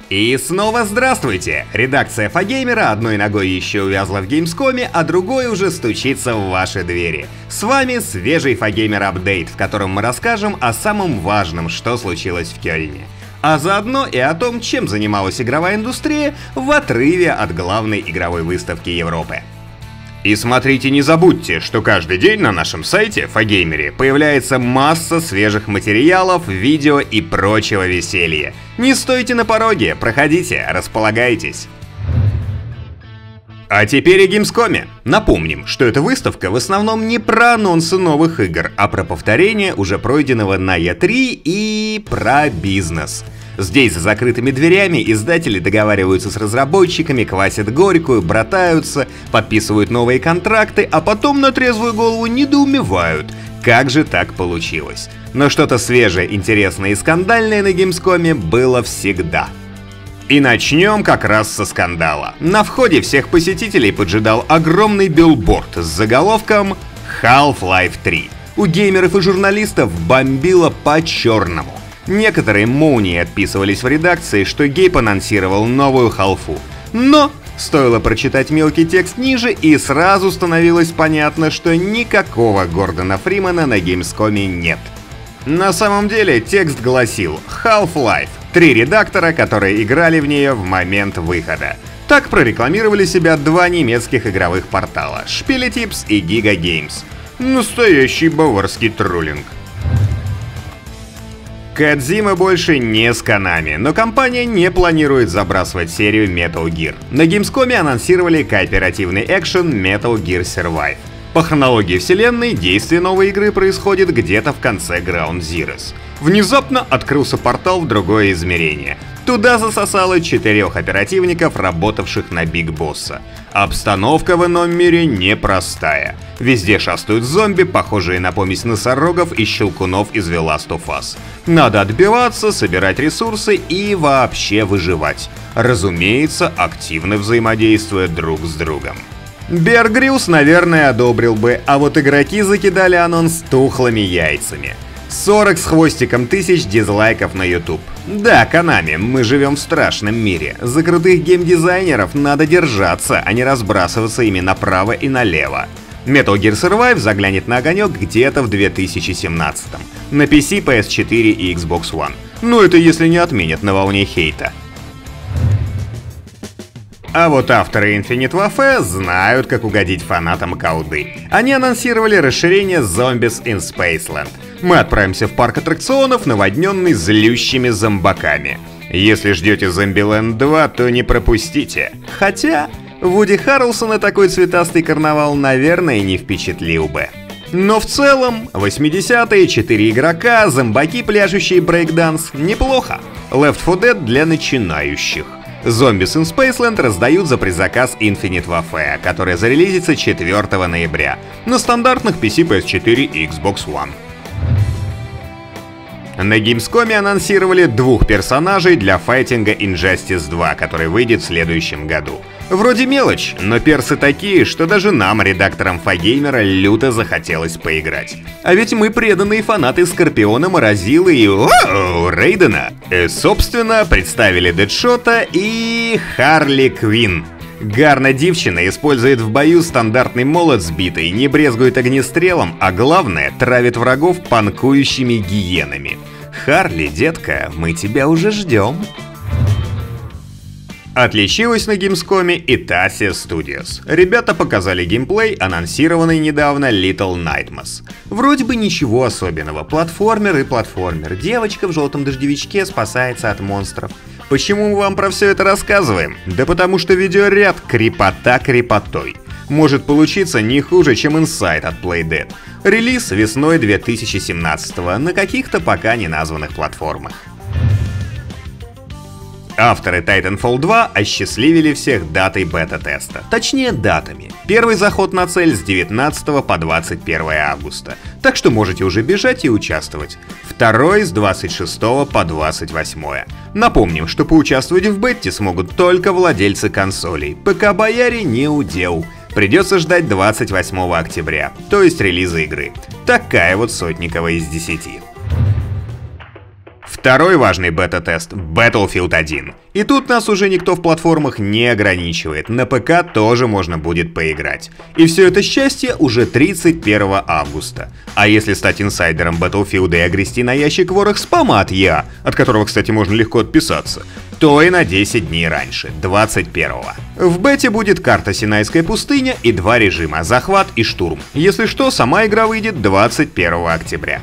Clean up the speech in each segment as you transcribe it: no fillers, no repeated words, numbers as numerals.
И снова здравствуйте! Редакция Фагеймера одной ногой еще увязла в Gamescom, а другой уже стучится в ваши двери. С вами свежий Фагеймер апдейт, в котором мы расскажем о самом важном, что случилось в Кёльне. А заодно и о том, чем занималась игровая индустрия в отрыве от главной игровой выставки Европы. И смотрите, не забудьте, что каждый день на нашем сайте Фагеймере появляется масса свежих материалов, видео и прочего веселья. Не стойте на пороге, проходите, располагайтесь. А теперь о Gamescom. Напомним, что эта выставка в основном не про анонсы новых игр, а про повторение уже пройденного на E3 и про бизнес. Здесь за закрытыми дверями издатели договариваются с разработчиками, квасят горькую, братаются, подписывают новые контракты, а потом на трезвую голову недоумевают, как же так получилось. Но что-то свежее, интересное и скандальное на Gamescom было всегда. И начнем как раз со скандала. На входе всех посетителей поджидал огромный билборд с заголовком Half-Life 3. У геймеров и журналистов бомбило по-черному. Некоторые молнии отписывались в редакции, что Гейб анонсировал новую халфу. Но стоило прочитать мелкий текст ниже, и сразу становилось понятно, что никакого Гордона Фримана на Gamescom нет. На самом деле текст гласил Half-Life. 3 редактора, которые играли в нее в момент выхода. Так прорекламировали себя два немецких игровых портала Spieletips и Giga Games. Настоящий баварский троллинг. Кодзима больше не с Konami, но компания не планирует забрасывать серию Metal Gear. На Gamescom анонсировали кооперативный экшен Metal Gear Survive. По хронологии вселенной действие новой игры происходит где-то в конце Ground Zeroes. Внезапно открылся портал в другое измерение. Туда засосало 4 оперативников, работавших на Биг Босса. Обстановка в ином мире непростая. Везде шастают зомби, похожие на помесь носорогов и щелкунов из The Last of Us. Надо отбиваться, собирать ресурсы и вообще выживать. Разумеется, активно взаимодействуя друг с другом. Беар Гриллс, наверное, одобрил бы, а вот игроки закидали анонс тухлыми яйцами. 40 с хвостиком тысяч дизлайков на YouTube. Да, Konami, мы живем в страшном мире. За крутых геймдизайнеров надо держаться, а не разбрасываться ими направо и налево. Metal Gear Survive заглянет на огонек где-то в 2017. На PC, PS4 и Xbox One. Ну это если не отменят на волне хейта. А вот авторы Infinite Warfare знают, как угодить фанатам колды. Они анонсировали расширение Zombies in Spaceland. Мы отправимся в парк аттракционов, наводненный злющими зомбаками. Если ждете Zombieland 2, то не пропустите. Хотя, Вуди Харрелсона такой цветастый карнавал, наверное, не впечатлил бы. Но в целом, 80-е, 4 игрока, зомбаки, пляшущие брейкданс, неплохо. Left 4 Dead для начинающих. Zombies in Spaceland раздают за предзаказ Infinite Warfare, которая зарелизится 4 ноября на стандартных PC, PS4 и Xbox One. На Gamescom анонсировали 2 персонажей для файтинга Injustice 2, который выйдет в следующем году. Вроде мелочь, но персы такие, что даже нам, редакторам Фагеймера, люто захотелось поиграть. А ведь мы преданные фанаты Скорпиона, Морозилы и Рейдена. Собственно, представили Дэдшота и Харли Квинн. Гарна девчина использует в бою стандартный молот сбитый, не брезгует огнестрелом, а главное, травит врагов панкующими гиенами. Харли, детка, мы тебя уже ждем. Отличилась на Gamescom и Tasia Studios. Ребята показали геймплей, анонсированный недавно Little Nightmares. Вроде бы ничего особенного, платформер и платформер. Девочка в желтом дождевичке спасается от монстров. Почему мы вам про все это рассказываем? Да потому что видеоряд крепота крепотой. Может получиться не хуже, чем Inside от Playdead. Релиз весной 2017 на каких-то пока не названных платформах. Авторы Titanfall 2 осчастливили всех датой бета-теста. Точнее, датами. Первый заход на цель с 19 по 21 августа. Так что можете уже бежать и участвовать. Второй с 26 по 28. Напомним, что поучаствовать в бете смогут только владельцы консолей. ПК-бояре не удел. Придется ждать 28 октября, то есть релиза игры. Такая вот сотниковая из 10. Второй важный бета-тест — Battlefield 1. И тут нас уже никто в платформах не ограничивает, на ПК тоже можно будет поиграть. И все это счастье уже 31 августа. А если стать инсайдером Battlefield и огрести на ящик ворох спама от EA, от которого, кстати, можно легко отписаться, то и на 10 дней раньше, 21-го. В бете будет карта Синайская пустыня и 2 режима — захват и штурм. Если что, сама игра выйдет 21 октября.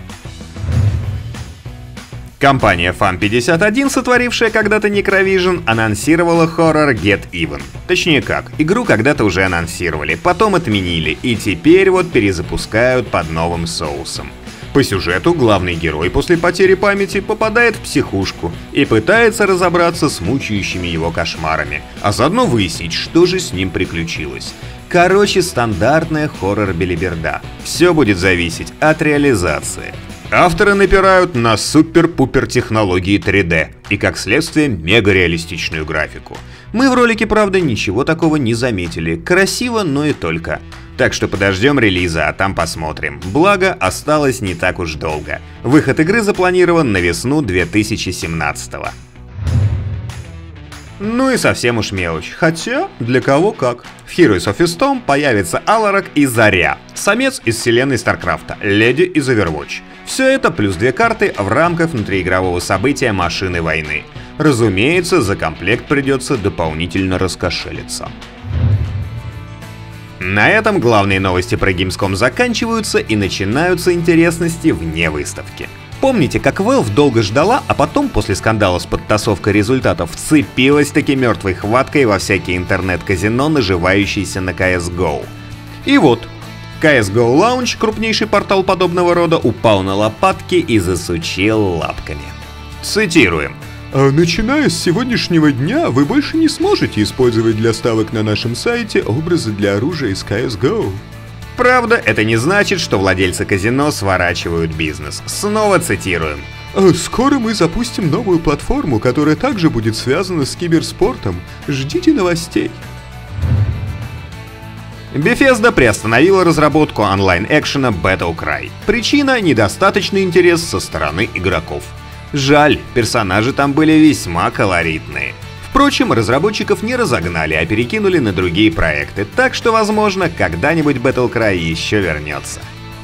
Компания FAM51, сотворившая когда-то Necrovision, анонсировала хоррор Get Even. Точнее как, игру когда-то уже анонсировали, потом отменили, и теперь вот перезапускают под новым соусом. По сюжету главный герой после потери памяти попадает в психушку и пытается разобраться с мучающими его кошмарами, а заодно выяснить, что же с ним приключилось. Короче, стандартная хоррор-белиберда. Все будет зависеть от реализации. Авторы напирают на супер-пупер технологии 3D и, как следствие, мега-реалистичную графику. Мы в ролике, правда, ничего такого не заметили. Красиво, но и только. Так что подождем релиза, а там посмотрим. Благо, осталось не так уж долго. Выход игры запланирован на весну 2017-го. Ну и совсем уж мелочь. Хотя, для кого как. В Heroes of Storm появится Аларак и Заря, самец из вселенной Старкрафта, леди из Overwatch. Все это плюс 2 карты в рамках внутриигрового события Машины войны. Разумеется, за комплект придется дополнительно раскошелиться. На этом главные новости про Gamescom заканчиваются и начинаются интересности вне выставки. Помните, как Valve долго ждала, а потом, после скандала с подтасовкой результатов, вцепилась таки мертвой хваткой во всякие интернет-казино, наживающиеся на CSGO. И вот, CSGO Lounge, крупнейший портал подобного рода, упал на лопатки и засучил лапками. Цитируем. Начиная с сегодняшнего дня, вы больше не сможете использовать для ставок на нашем сайте образы для оружия из CSGO. Правда, это не значит, что владельцы казино сворачивают бизнес. Снова цитируем. Скоро мы запустим новую платформу, которая также будет связана с киберспортом. Ждите новостей. Bethesda приостановила разработку онлайн-экшена Battlecry. Причина — недостаточный интерес со стороны игроков. Жаль, персонажи там были весьма колоритные. Впрочем, разработчиков не разогнали, а перекинули на другие проекты, так что, возможно, когда-нибудь Battlecry еще вернется.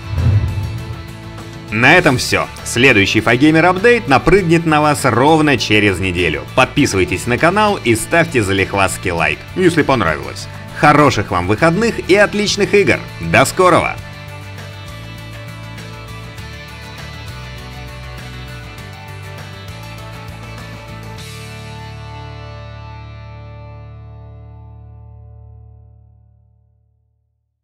На этом все. Следующий Фагеймер апдейт напрыгнет на вас ровно через неделю. Подписывайтесь на канал и ставьте залихватский лайк, если понравилось. Хороших вам выходных и отличных игр. До скорого!